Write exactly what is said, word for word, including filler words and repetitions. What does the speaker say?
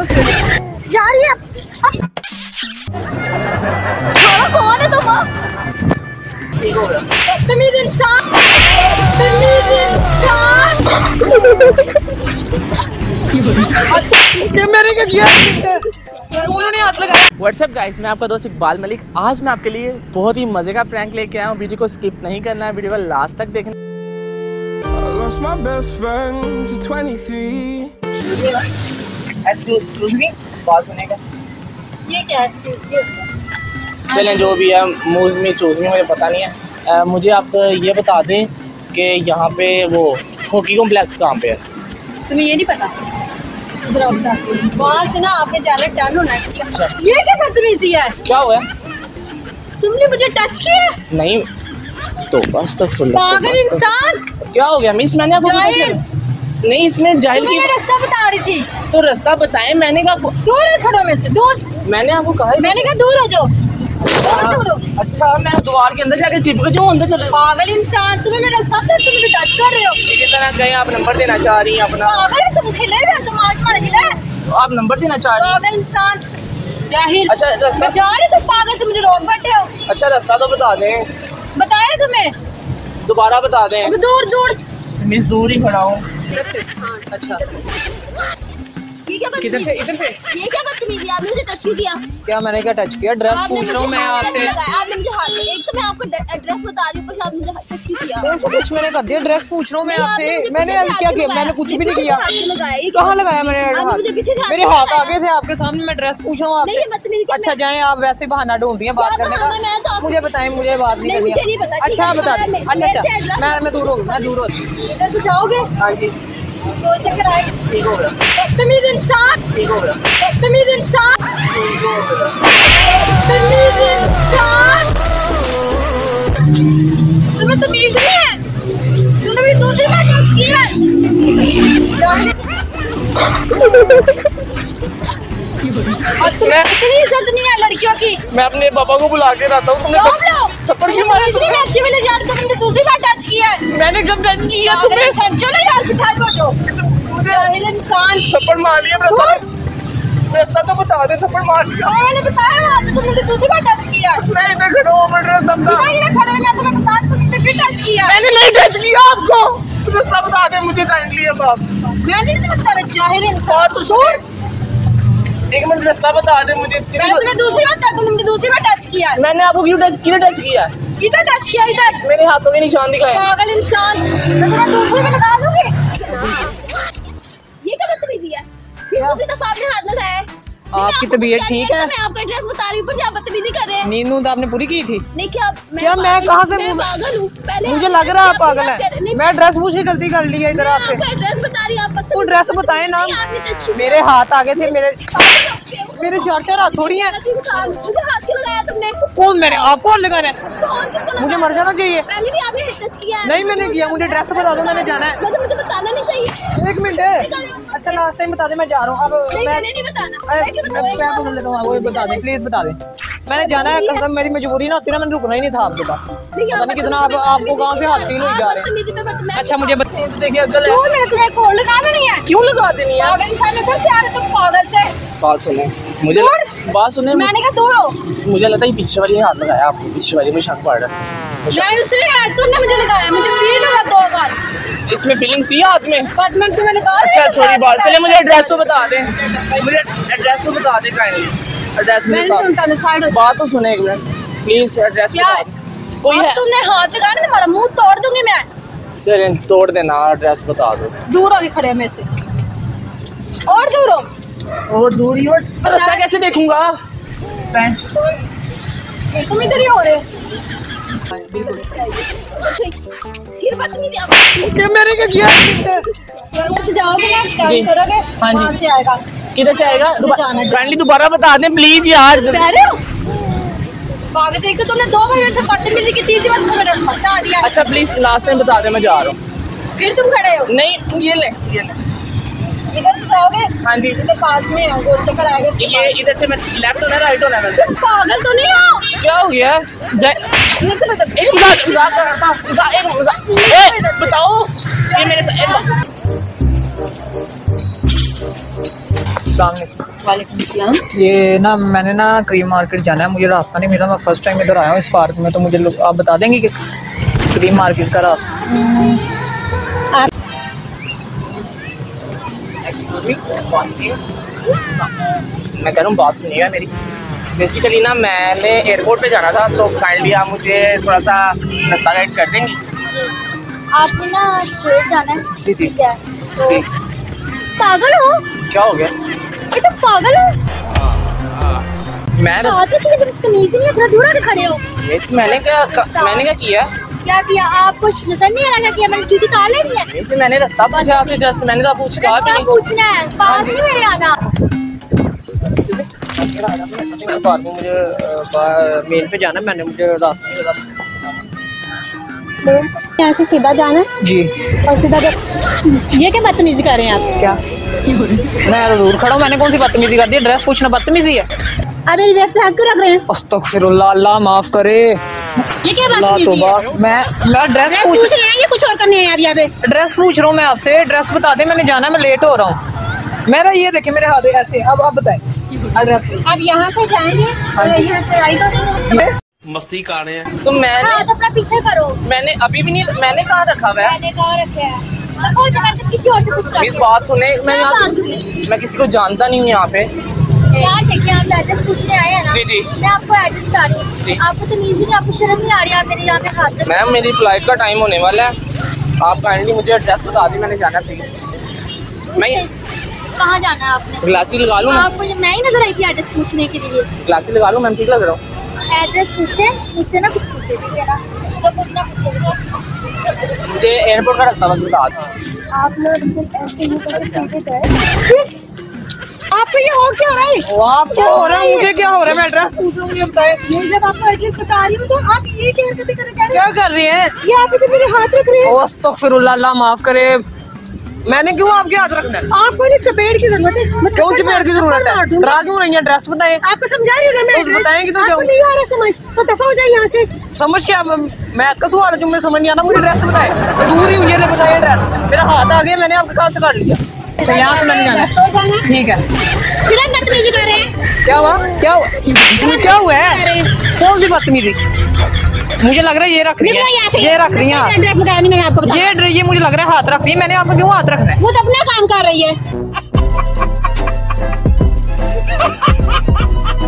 जा रही है। कौन है तुम? तमीज़ इंसान, तमीज़ इंसान। मेरे क्या किया? उन्होंने हाथ लगाया। व्हाट्सअप गाइस, मैं आपका दोस्त इकबाल मलिक। आज मैं आपके लिए बहुत ही मजे का प्रैंक लेके आया हूँ। वीडियो को स्किप नहीं करना है, वीडियो को लास्ट तक देखना। Lost my best friend to twenty-three. Excuse me, pass होने का। ये क्या है? चलें, जो भी है, मूज में चूज में, मुझे पता नहीं है। आ, मुझे आप ये बता दें कि यहाँ पे वो हॉकी कॉम्प्लेक्स कहाँ पे है? तुम्हें ये नहीं पता? वहाँ से ना आपने जाना टर्न होना है। अच्छा। ये क्या बदतमीजी है? क्या हुआ? तुमने मुझे टच किया? नहीं तो बस तो फुल पागल इंसान। क्या हो गया मिस? मैंने आपको जाहिल। नहीं, इसमें जाहिल की मैं रास्ता बता रही थी। तो रास्ता बताएं। मैंने कहा दूर खड़ो में से दूर। मैंने आपको कहा मैंने कहा दूर हो जाओ। दूर हो। अच्छा, मैं द्वार के अंदर जाके चिपक जाऊँ अंदर चले? पागल इंसान, तुम्हें मेरा रास्ता तुम मुझे टच कर रहे हो। किसी तरह कहीं आप नंबर देना चाह रही हैं अपना? पागल है तुम, खिले हुए हो तुम, आज पढ़ खिले। आप नंबर देना चाह रही हैं? पागल इंसान, जाहिल। अच्छा रास्ता मैं जा रही, तुम पागल से मुझे रोक बैठे हो। अच्छा रास्ता तो बता दें। बताया तुम्हें? दोबारा बता दें। दूर दूर। मिस दूर ही खड़ा हूँ। अच्छा, ये क्या किधर से? इधर से? ये क्या बदतमीजी? आपने मुझे टच क्यों किया? क्या मैंने क्या टच किया? ड्रेस पूछ रहा हूँ मैं आपसे। आपने मुझे हाथ, एक तो मैं आपको एड्रेस बता रही हूँ, पर आपने मुझे टच क्यों किया? कौन सा टच मैंने कर दिया? ड्रेस पूछ रहा हूँ मैं आपसे। मैंने क्या किया? मैंने कुछ भी नहीं किया। कहाँ लगाया मैंने हाथ? मेरे हाथ आगे थे आपके सामने। मैं ड्रेस पूछ रहा हूँ आपसे। अच्छा जाए, आप वैसे बहाना ढूंढ रही हैं बात करने का। मुझे बताएं, मुझे बात नहीं करनी है। अच्छा बता दें। अच्छा अच्छा, मैं मैं दूर हो गई, मैं दूर हो गई। इधर से जाओगे? हाँ जी, दो चक्कर आए। ठीक हो गया, तमीज़ इंसान, ठीक हो गया, तमीज़ इंसान, ठीक हो गया। तमीज़ इंसान। तुम्हें तमीज़ नहीं है? तुमने मेरी दूसरी बार टच किया है। मैं इतनी इज्जत नहीं है लड़कियों की। मैं अपने पापा को बुला के लाता हूँ। तुमने रोक लो। थप्पड़ क्यों मारा? इतनी मैं अच्छी वाली जान, तुमने दूसरी बार टच किया है। मैंने कब टच किया तुम्हें? चलो यहाँ से खाए पहुंचो। जाहिल इंसान। थप्पड़ मार लिया। रास्ता रास्ता तो बता दे। थप्पड़ मार लिया। मैंने बताया वहाँ से, तुमने दूसरी बार टच किया। मैं इधर खड़ा हूँ, मैं रास्ता बता। नहीं ना खड़े, मैं तुम्हें बता, तुमने फिर टच किया। मैंने नहीं टच किया आपको। रास्ता बता दे मुझे काइंडली। अब आप मैंने नहीं बता रहा, जाहिल इंसान। तो दूर एक मिनट, रास्ता बता दे मुझे। मैंने तुम्हें दूसरी बार टच, तुमने दूसरी बार टच किया है। मैंने आपको क्यों टच किया? टच किया इधर टच किया, इधर। मेरे हाथों के निशान दिखाए। पागल इंसान, मैं तुम्हें दूसरी में लगा दूंगी। ये क्या बदतमीजी है? ये दूसरी दफा आपने हाथ लगाया है। आपकी तबीयत ठीक है? मैं आपका एड्रेस बता रही हूँ, पर आप बदतमीजी कर रहे हैं। नींद नूंद आपने पूरी की थी? नहीं, क्या क्या मैं कहाँ से? मैं पागल हूँ? पहले मुझे लग रहा है आप पागल है। मैं ड्रेस पूछ के गलती कर ली है इधर आपसे। एड्रेस बता रही हूँ, आप वो ड्रेस बताए ना। मेरे हाथ आगे थे। मेरे मेरे चार चार हाथ थोड़ी हैं। मुझे हाथ क्यों लगाया तुमने? कौन? मैंने आपको हाथ लगाना है? कौन किसका लगाया? मुझे मर जाना चाहिए। पहले भी आपने टच किया है। नहीं मैंने किया। मुझे ड्रेस बता दो, मैंने जाना है। मतलब मुझे बताना नहीं चाहिए। एक मिनट। अच्छा लास्ट टाइम बता दे, मैं जा रहा हूँ अब। नहीं, मैं मैंने नहीं बताना। अरे, मैं मैं बोल लेता हूँ, वो बता दें प्लीज, बता दें। मैंने जाना है, कसम मेरी मजबूरी ना होती ना, मैंने रुकना ही नहीं था आपके पास। पता नहीं कितना आप आपको कहाँ से हाथ फील हो जा रहे हैं। अच्छा मुझे देखिए, अकल है। मैंने तुम्हें कॉल लगाना नहीं है। क्यों लगा देनी है? पागल इंसान, उधर से आ रहे तुम पागल से। बात सुने मुझे, बात सुने। मैंने कहा दूर हो। मुझे लगता है पीछे वाली ने हाथ लगाया आपको। पीछे वाली में शक पड़ रहा है। नहीं उसने लगाया, तुमने मुझे लगाया। मुझे फील हुआ दो बार। इसमें फीलिंग्स थी हाथ में? बट मैंने तुम्हें लगा। अच्छा सॉरी बात। पहले मुझे एड्रेस तो बता दें। मुझे एड्रेस तो बता दें काइंडली। एड्रेस मुझे बता दें। बात तो सुने एक मिनट प्लीज। एड्रेस क्या कोई है? तुमने हाथ लगाया ना, तुम्हारा मुंह तोड़ दूंगी मैं। चलें तोड़ देना। एड्रेस बता दो। दूर होके खड़े मेरे से, और दूर हो। और दूर ही। और रास्ता कैसे देखूंगा? तुम इधर ही हो रहे हो। फिर बदतमीजी आप मैंने क्या किया? जाओगे ना, क्या जी। करोगे? हाँ जी। वहाँ से आएगा। किधर से आएगा? जाना है। काइंडली दोबारा बता दें प्लीज यार। कह रहे हो पागल से? एक तो तुमने दो बार मेरे से बदतमीजी की, तीसरी बार तुमने मेरा बता दिया। अच्छा प्लीज लास्ट टाइम बता दें, मैं जा रहा हूँ। फिर तुम खड़े हो। नहीं ये ले, ये ले। इधर से जाओगे? हाँ जी। इधर पास में हो, गोल चक्कर आएगा। ये इधर से मैं लेफ्ट होना है राइट होना है? तुम पागल तो नहीं हो? क्या हो गया? जय नहीं तो इधर से। एक मजाक मजाक कर रहा था। मजाक एक मजाक। ए बताओ ये मेरे साथ। वालेकुम सलाम। ये ना मैंने ना क्रीम मार्केट जाना है, मुझे रास्ता नहीं मिला। मैं फर्स्ट टाइम इधर आया हूँ इस पार्क में, तो मुझे लोग आप बता देंगे कि क्रीम मार्केट का रास्ता। मैं कह रहा हूँ बात सुनिएगा मेरी। बेसिकली ना मैंने एयरपोर्ट पे जाना था, तो काइंडली आप मुझे थोड़ा सा रास्ता गाइड कर देंगी? आपने ना स्ट्रेट जाना है। जी जी ठीक है, तो जी। पागल हो? क्या हो गया? ये तो पागल हो। मैं रस... बात है कि लेकिन तमीज नहीं है, थोड़ा दूर आके खड़े हो। यस, मैंने क्या मैंने क्या किया? क्या किया? आपको नजर नहीं आ रहा कि मैंने जूती उतार लेनी है? वैसे मैंने रास्ता पूछा आपसे, जस्ट मैंने तो पूछ कहा भी रास्ता नहीं। पूछना है, पास नहीं मेरे आना। पार्क में मुझे मेन पे जाना है, मैंने मुझे रास्ता नहीं पता। यहाँ से सीधा जाना है जी। और सीधा जब ये क्या बदतमीजी कर रहे हैं आप? क्या? मैं तो दूर खड़ा हूँ, मैंने कौन सी बदतमीजी कर दी? ड्रेस पूछना बदतमीजी है? आप मेरी ड्रेस पे हाथ क्यों रख रहे हैं? अस्तगफिरुल्लाह, अल्लाह माफ करे। ये क्या अल्लाह बदतमीजी है? तौबा। मैं मैं ड्रेस पूछ पूछ रहे हैं, ये कुछ और करने हैं आप यहाँ पे? ड्रेस पूछ रहा हूँ मैं आपसे, ड्रेस बता दे, मैंने जाना है, मैं लेट हो रहा हूँ। मेरा ये देखे मेरे हाथ ऐसे। अब आप बताएं एड्रेस। आप यहाँ से जाएंगे और यहाँ से राइट हो मस्ती कर रहे हैं। तो मैंने हाँ, तो अपना पीछे करो। मैंने अभी भी नहीं, मैंने कहाँ रखा हुआ है? मैंने कहाँ रखे हैं? तो हो जाए तो किसी और से पूछ प्लीज बात सुने। मैं क्या यहाँ बात पे- मैं किसी को जानता नहीं हूँ यहाँ पे। यार देखिए, आप एड्रेस पूछने आए हैं ना? जी, जी। मैं आपको एड्रेस बता रही जी। हूँ। आपको तमीज नहीं, आपको शर्म नहीं आ रही? आप मेरे यहाँ पे हाथ रख- मैम मेरी फ्लाइट का टाइम होने वाला है, आप काइंडली मुझे एड्रेस बता दी, मैंने जाना प्लीज। मैं कहाँ जाना है आपने? ग्लासी लगा लूँ? आपको मैं ही नजर आई थी एड्रेस पूछने के लिए। ग्लासी लगा लूँ मैम? ठीक लग रहा हूँ? एड्रेस पूछे मुझसे ना, कुछ पूछे, ठीक है ना? जो पूछना पूछे। मुझे एयरपोर्ट का रास्ता बस बता दो। आप लोग ऐसे ही करके सीधे जाए। आपको ये हो क्या रहा है? वो आपको हो रहा है, मुझे क्या हो रहा है? मैं एड्रेस पूछ रहा हूँ, ये बताएं। मैं जब आपको एड्रेस बता रही हूँ तो आप ये क्या हरकतें करने जा रहे क्या कर रही हैं? हैं? ये आप इधर मेरे हाथ रख रहे हैं। ओ अस्तगफिरुल्लाह, अल्लाह माफ करे। मैंने क्यों आपके हाथ रखना है? आपको नहीं चपेट की जरूरत है। मैं क्यों थप्पड़ चपेट की मार- जरूरत थप्पड़ मार है? दूंगी। डरा क्यों रही है? ड्रेस बताएं। आपको समझा रही हूँ ना मैं। तो बताएंगी तो आपको जाऊँ। नहीं आ रहा समझ, तो दफा हो जाए यहाँ से। समझ क्या? मैथ का सवाल है जो मुझे समझ नहीं आना, मुझे ड्रेस बताएं। तो दूर ही हुई है, बताइए ड्रेस। मेरा हाथ आ गया, मैंने आपके हाथ से काट लिया। अच्छा, यहाँ से मैंने जाना है। तो जाना है। ठीक है। फिर आप बदतमीजी कर रहे हैं। क्या हुआ? क्या हुआ? क्या हुआ है? कौन सी बदतमीजी? मुझे लग रहा है ये रख रही निकलो यहाँ से। है, ये रख रही है। एड्रेस बताया नहीं मैंने आपको बताया। ये ड्रे- ये मुझे लग रहा है हाथ रख रही है। मैंने आपको क्यों हाथ रखना है? वो तो अपना काम कर रही है।